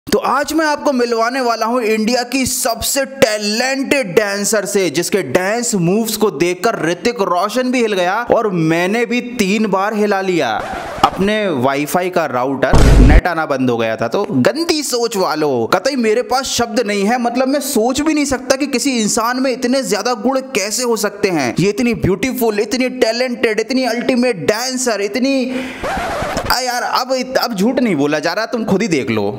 तो आज मैं आपको मिलवाने वाला हूं इंडिया की सबसे टैलेंटेड डांसर से, जिसके डांस मूव्स को देखकर ऋतिक रोशन भी हिल गया और मैंने भी 3 बार हिला लिया। अपने वाईफाई का राउटर नेट आना बंद हो गया था। तो गंदी सोच वालों, कतई मेरे पास शब्द नहीं है। मतलब मैं सोच भी नहीं सकता कि किसी इंसान में इतने ज्यादा गुण कैसे हो सकते हैं। ये इतनी ब्यूटीफुल, इतनी टैलेंटेड, इतनी अल्टीमेट डांसर, इतनी यार अब झूठ नहीं बोला जा रहा, तुम खुद ही देख लो।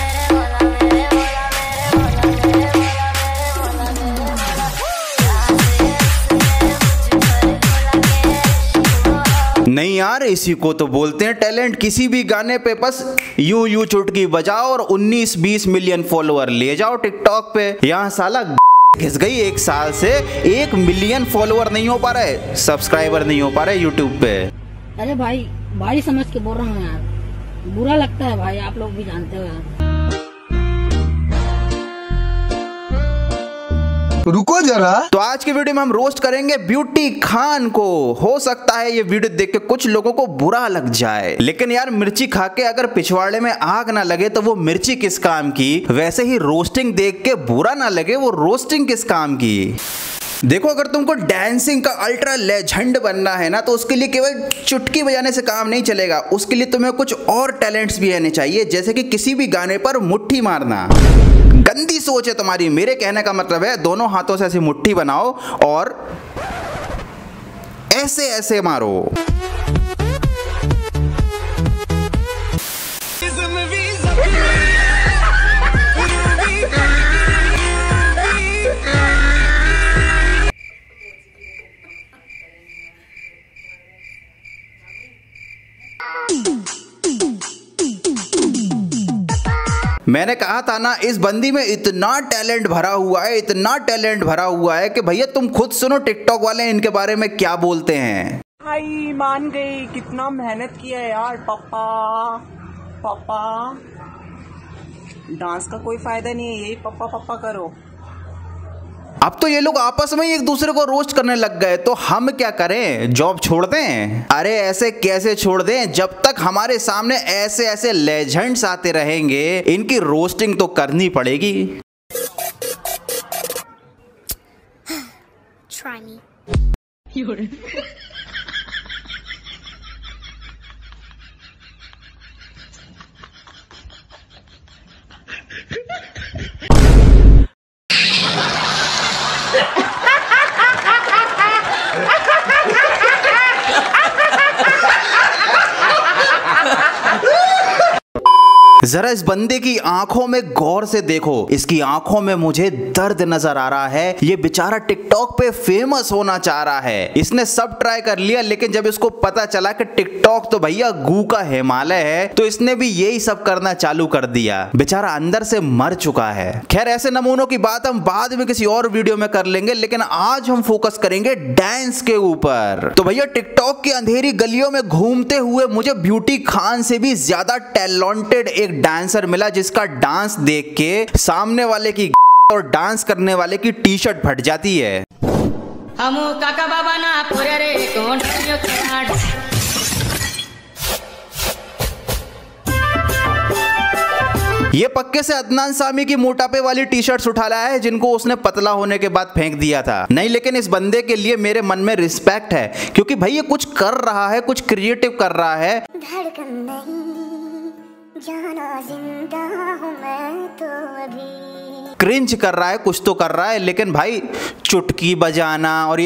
नहीं यार, इसी को तो बोलते हैं टैलेंट। किसी भी गाने पे बस यूं चुटकी बजाओ और 19-20 मिलियन फॉलोअर ले जाओ टिकटॉक पे। यहाँ साला घिस गई 1 साल से 1 मिलियन फॉलोअर नहीं हो पा रहे, सब्सक्राइबर नहीं हो पा रहे यूट्यूब पे। अरे भाई समझ के बोल रहा हूँ यार, बुरा लगता है भाई, आप लोग भी जानते हो यार। रुको जरा। तो आज की वीडियो में हम रोस्ट करेंगे ब्यूटी खान को। हो सकता है ये वीडियो देख के कुछ लोगों को बुरा लग जाए, लेकिन यार मिर्ची खा के अगर पिछवाड़े में आग ना लगे तो वो मिर्ची किस काम की। वैसे ही रोस्टिंग देख के बुरा ना लगे, वो रोस्टिंग किस काम की। देखो, अगर तुमको डांसिंग का अल्ट्रा लेजेंड बनना है ना, तो उसके लिए केवल चुटकी बजाने से काम नहीं चलेगा। उसके लिए तुम्हें कुछ और टैलेंट्स भी आने चाहिए, जैसे कि किसी भी गाने पर मुट्ठी मारना। गंदी सोच है तुम्हारी। मेरे कहने का मतलब है दोनों हाथों से ऐसी मुट्ठी बनाओ और ऐसे ऐसे मारो। मैंने कहा था ना, इस बंदी में इतना टैलेंट भरा हुआ है, इतना टैलेंट भरा हुआ है कि भैया तुम खुद सुनो टिकटॉक वाले इनके बारे में क्या बोलते हैं। भाई मान गई, कितना मेहनत किया है यार पापा। डांस का कोई फायदा नहीं है, यही पापा करो। अब तो ये लोग आपस में ही एक दूसरे को रोस्ट करने लग गए, तो हम क्या करें, जॉब छोड़ दें? अरे ऐसे कैसे छोड़ दें, जब तक हमारे सामने ऐसे ऐसे लेजेंड्स आते रहेंगे, इनकी रोस्टिंग तो करनी पड़ेगी। Try me. जरा इस बंदे की आंखों में गौर से देखो। इसकी आंखों में मुझे दर्द नजर आ रहा है। ये बेचारा टिकटॉक पे फेमस होना चाह रहा है। इसने सब ट्राई कर लिया, लेकिन जब इसको पता चला कि टिकटॉक तो भैया गू का हिमालय है, तो इसने भी यही सब करना चालू कर दिया। बेचारा अंदर से मर चुका है। खैर, ऐसे नमूनों की बात हम बाद में किसी और वीडियो में कर लेंगे, लेकिन आज हम फोकस करेंगे डांस के ऊपर। तो भैया टिकटॉक की अंधेरी गलियों में घूमते हुए मुझे ब्यूटी खान से भी ज्यादा टैलेंटेड एक डांसर मिला, जिसका डांस देख के सामने वाले की और डांस करने वाले की टी शर्ट फट जाती है। काका बाबा ना पोरे रे कौन ये पक्के से अदनान सामी की मोटापे वाली टी शर्ट्स उठा लाया है, जिनको उसने पतला होने के बाद फेंक दिया था। नहीं, लेकिन इस बंदे के लिए मेरे मन में रिस्पेक्ट है, क्योंकि भाई ये कुछ कर रहा है, कुछ क्रिएटिव कर रहा है। धड़कन नहीं जाना, जिंदा हूं मैं तो अभी। क्रिंज कर रहा है, कुछ तो कर रहा है, लेकिन भाई चुटकी बजाना और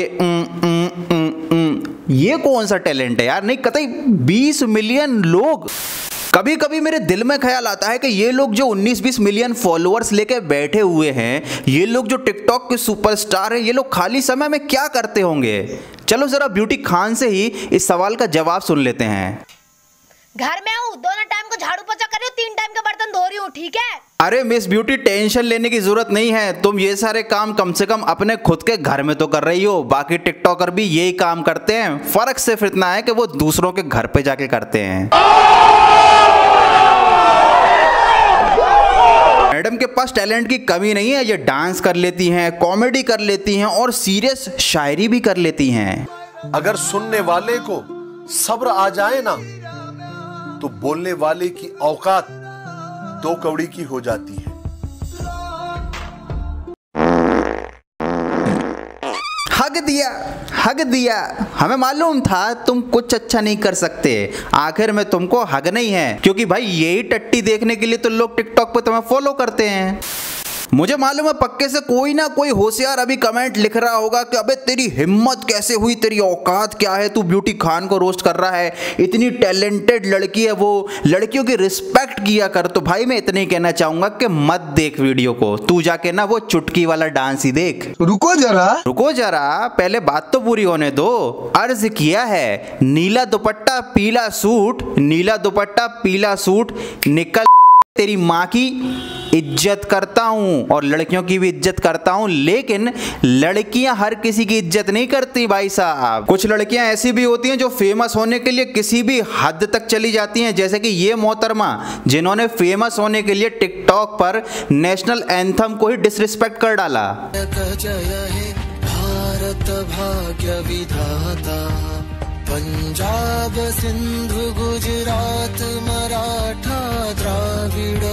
ये कौन सा टैलेंट है यार। नहीं, कतई 20 मिलियन लोग। कभी कभी मेरे दिल में ख्याल आता है कि ये लोग जो 19-20 मिलियन फॉलोअर्स लेके बैठे हुए हैं, ये लोग जो टिकटॉक के सुपरस्टार हैं, ये लोग खाली समय में क्या करते होंगे। चलो जरा ब्यूटी खान से ही इस सवाल का जवाब सुन लेते हैं। घर में हूँ, दोनों टाइम को झाड़ू पोछा कर रही हूँ, 3 टाइम के बर्तन धो रही हूँ, ठीक है। अरे मिस ब्यूटी, टेंशन लेने की जरूरत नहीं है। तुम ये सारे काम कम से कम अपने खुद के घर में तो कर रही हो। बाकी टिकटॉकर भी यही काम करते हैं, फर्क सिर्फ इतना है कि वो दूसरों के घर पे जाके करते हैं। मैडम के पास टैलेंट की कमी नहीं है। ये डांस कर लेती हैं, कॉमेडी कर लेती हैं और सीरियस शायरी भी कर लेती हैं। अगर सुनने वाले को सब्र आ जाए ना, तो बोलने वाले की औकात 2 कौड़ी की हो जाती है। हग दिया। हमें मालूम था तुम कुछ अच्छा नहीं कर सकते, आखिर में तुमको हगना ही है, क्योंकि भाई यही टट्टी देखने के लिए तो लोग टिकटॉक पे तुम्हें फॉलो करते हैं। मुझे मालूम है पक्के से कोई ना कोई होशियार अभी कमेंट लिख रहा होगा कि अबे तेरी हिम्मत कैसे हुई, तेरी औकात क्या है, तू ब्यूटी खान को रोस्ट कर रहा है, इतनी टैलेंटेड लड़की है वो, लड़कियों की रिस्पेक्ट किया कर। तो भाई मैं इतना ही कहना चाहूंगा कि मत देख वीडियो को, तू जाके ना वो चुटकी वाला डांस ही देख। रुको जरा, पहले बात तो पूरी होने दो। अर्ज किया है नीला दुपट्टा पीला सूट, निकल तेरी माँ की इज्जत करता हूं और लड़कियों की भी इज्जत करता हूं, लेकिन लड़कियां हर किसी की इज्जत नहीं करती भाई साहब। कुछ लड़कियां ऐसी भी होती हैं जो फेमस होने के लिए किसी भी हद तक चली जाती हैं, जैसे कि ये मोहतरमा जिन्होंने फेमस होने के लिए टिकटॉक पर नेशनल एंथम को ही डिसरिस्पेक्ट कर डाला। भारत भाग्य विधाता, पंजाब सिंधु गुजरात मराठा द्राविड़।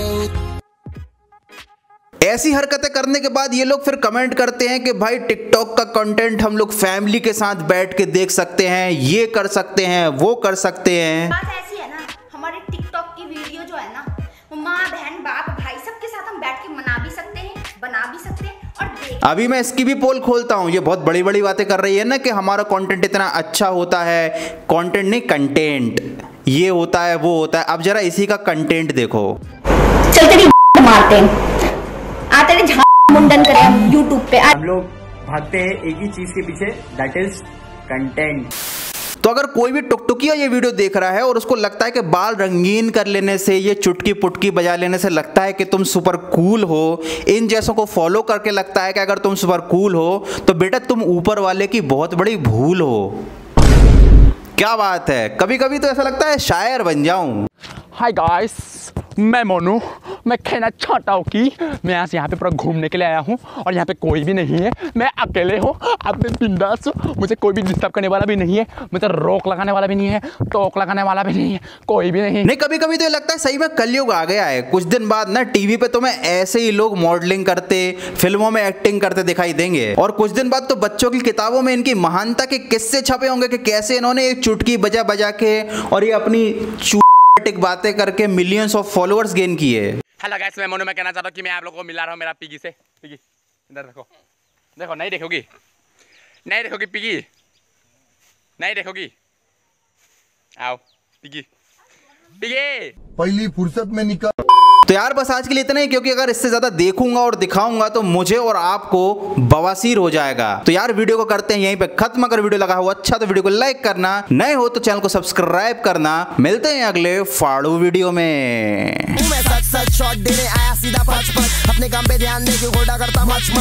ऐसी हरकतें करने के बाद ये लोग फिर कमेंट करते हैं कि भाई टिकटॉक का कंटेंट हम लोग फैमिली के साथ बैठ के देख सकते हैं, ये कर सकते हैं, वो कर सकते हैं। बात ऐसी है ना, हमारे टिकटॉक की वीडियो जो है ना, माँ बहन बाप भाई सबके साथ हम बैठ के मना भी सकते हैं, बना भी सकते हैं और देख। अभी मैं इसकी भी पोल खोलता हूँ, ये बहुत बड़ी बड़ी बातें कर रही है ना कि हमारा कंटेंट इतना अच्छा होता है, कंटेंट नहीं कंटेंट, ये होता है वो होता है। अब जरा इसी का कंटेंट देखो। चल तेरी मारते हैं, आते हैं मुंडन करें हम YouTube पे। हम लोग भागते हैं एक ही चीज के पीछे, दैट इज कंटेंट। तो अगर कोई भी टुकटुकिया ये वीडियो देख रहा है और उसको लगता है कि बाल रंगीन कर लेने से, ये चुटकी पुटकी बजा लेने से लगता है कि तुम सुपर कूल हो, इन जैसों को फॉलो करके लगता है कि अगर तुम सुपर कूल हो, तो बेटा तुम ऊपर वाले की बहुत बड़ी भूल हो। क्या बात है, कभी कभी तो ऐसा लगता है शायर बन जाऊं। हाय गाइस, मैं मोनू, मैं कहना चाहता हूँ कि मैं आज यहाँ पे पूरा घूमने के लिए आया हूँ और यहाँ पे कोई भी नहीं है, मैं अकेले हूँ, आप बिंदास हो, मुझे कोई भी डिस्टर्ब करने वाला भी नहीं है, मुझे रोक लगाने वाला भी नहीं है, टोक लगाने वाला भी नहीं है, कोई भी नहीं। कभी कभी तो ये लगता है सही में कलयुग आ गया है। कुछ दिन बाद ना टीवी पे तुम्हें ऐसे ही लोग मॉडलिंग करते, फिल्मों में एक्टिंग करते दिखाई देंगे, और कुछ दिन बाद तो बच्चों की किताबों में इनकी महानता के किस्से छपे होंगे कि कैसे इन्होंने एक चुटकी बजा बजा के और ये अपनी बातें करके मिलियंस ऑफ फॉलोअर्स गेन किए। हेलो गाइस, मैं मोनू, मैं कहना चाहता हूँ कि मैं आप लोगों को मिला रहा हूँ मेरा पिगी से। पिगी इधर देखो, देखो नहीं देखोगी पिगी, नहीं देखोगी, आओ पिगी पहली फुर्सत में निकाल। तो यार बस आज के लिए इतना ही, क्योंकि अगर इससे ज्यादा देखूंगा और दिखाऊंगा तो मुझे और आपको बवासीर हो जाएगा। तो यार वीडियो को करते हैं यहीं पे खत्म। अगर वीडियो लगा हो अच्छा तो वीडियो को लाइक करना, नए हो तो चैनल को सब्सक्राइब करना। मिलते हैं अगले फाड़ू वीडियो में। सच शॉट देने आया सीधा पच अपने काम पे ध्यान दे, क्यों घोड़ा करता मच।